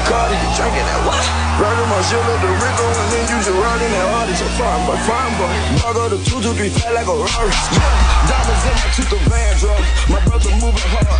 Cardi, you drinking that what? Rockin' my shit like the Rico, and then you just rockin' that hard. It's a fine boy, fine boy. Dog go to 223 fat like a Rari. Yeah, diamonds in my tooth, the van drug. My brother moving hard.